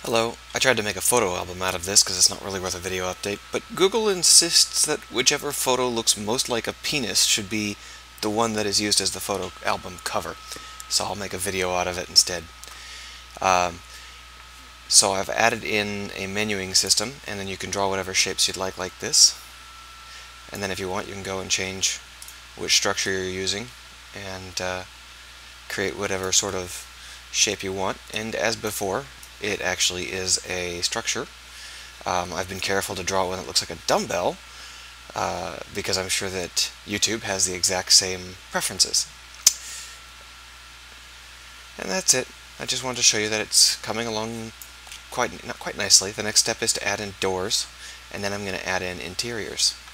Hello, I tried to make a photo album out of this because it's not really worth a video update, but Google insists that whichever photo looks most like a penis should be the one that is used as the photo album cover. So I'll make a video out of it instead. So I've added in a menuing system, and then you can draw whatever shapes you'd like this. And then if you want, you can go and change which structure you're using and create whatever sort of shape you want. And as before, it actually is a structure. I've been careful to draw one that looks like a dumbbell because I'm sure that YouTube has the exact same preferences. And that's it. I just wanted to show you that it's coming along quite nicely. The next step is to add in doors, and then I'm going to add in interiors.